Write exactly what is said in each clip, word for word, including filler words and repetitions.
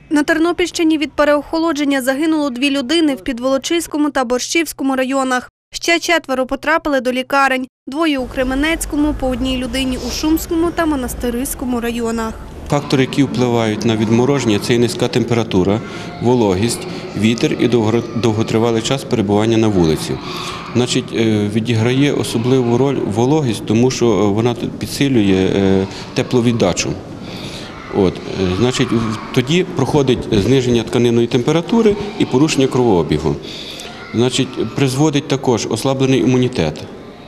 На Тернопільщині від переохолодження загинуло дві людини в Підволочиському та Борщівському районах. Ще четверо потрапили до лікарень. Двоє у Кременецькому, по одній людині у Шумському та Монастириському районах. Фактори, які впливають на відмороження, це і низька температура, вологість, вітер і довготривалий час перебування на вулиці. Значить, відіграє особливу роль вологість, тому що вона підсилює тепловіддачу. От, значить, тоді проходить зниження тканинної температури і порушення кровообігу. Значить, призводить також ослаблений імунітет.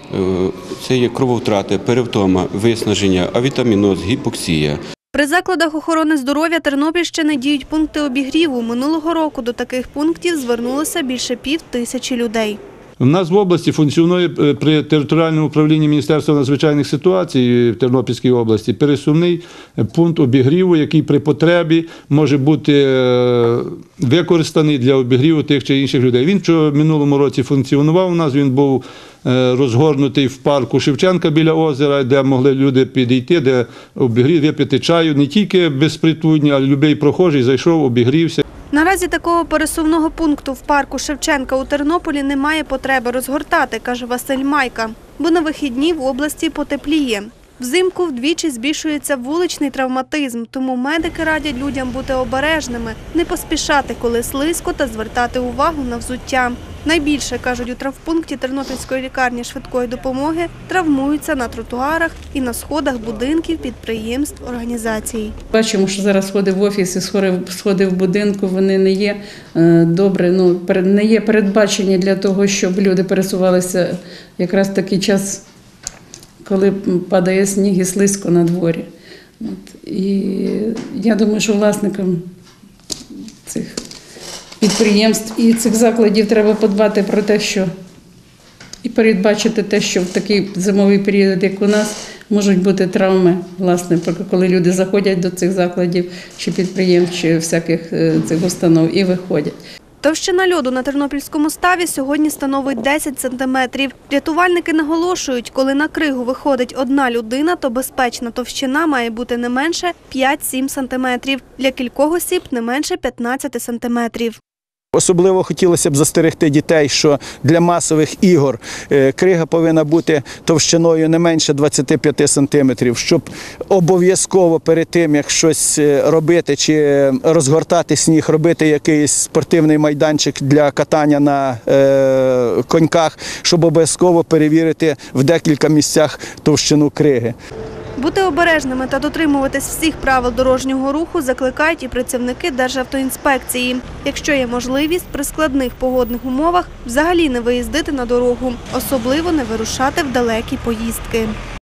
Це є крововтрати, перевтома, виснаження, авітаміноз, гіпоксія. При закладах охорони здоров'я Тернопільщини діють пункти обігріву. Минулого року до таких пунктів звернулося більше пів тисячі людей. У нас в області функціонує при територіальному управлінні Міністерства надзвичайних ситуацій в Тернопільській області пересувний пункт обігріву, який при потребі може бути використаний для обігріву тих чи інших людей. Він в минулому році функціонував у нас, він був розгорнутий в парку Шевченка біля озера, де могли люди підійти, де обігрів, випити чаю, не тільки безпритульні, а й будь-який прохожий зайшов, обігрівся. Наразі такого пересувного пункту в парку Шевченка у Тернополі немає потреби розгортати, каже Василь Майка, бо на вихідні в області потепліє. Взимку вдвічі збільшується вуличний травматизм, тому медики радять людям бути обережними, не поспішати, коли слизько, та звертати увагу на взуття. Найбільше, кажуть у травмпункті Тернопільської лікарні швидкої допомоги, травмуються на тротуарах і на сходах будинків, підприємств, організацій. Бачимо, що зараз сходи в офісі, сходи в будинку, вони не є добре, ну, не є передбачені для того, щоб люди пересувалися якраз в такий час, коли падає сніг і слизько на дворі. От. І я думаю, що власникам цих підприємств і цих закладів треба подбати про те, що і передбачити те, що в такий зимовий період, як у нас, можуть бути травми, власне, коли люди заходять до цих закладів чи підприємств, чи всяких цих установ і виходять. Товщина льоду на Тернопільському ставі сьогодні становить десять сантиметрів. Рятувальники наголошують, коли на кригу виходить одна людина, то безпечна товщина має бути не менше п'ять-сім сантиметрів. Для кількох осіб не менше п'ятнадцяти сантиметрів. Особливо хотілося б застерегти дітей, що для масових ігор крига повинна бути товщиною не менше двадцяти п'яти сантиметрів, щоб обов'язково перед тим, як щось робити чи розгортати сніг, робити якийсь спортивний майданчик для катання на коньках, щоб обов'язково перевірити в декілька місцях товщину криги. Бути обережними та дотримуватись всіх правил дорожнього руху закликають і працівники Державтоінспекції. Якщо є можливість, при складних погодних умовах взагалі не виїздити на дорогу, особливо не вирушати в далекі поїздки.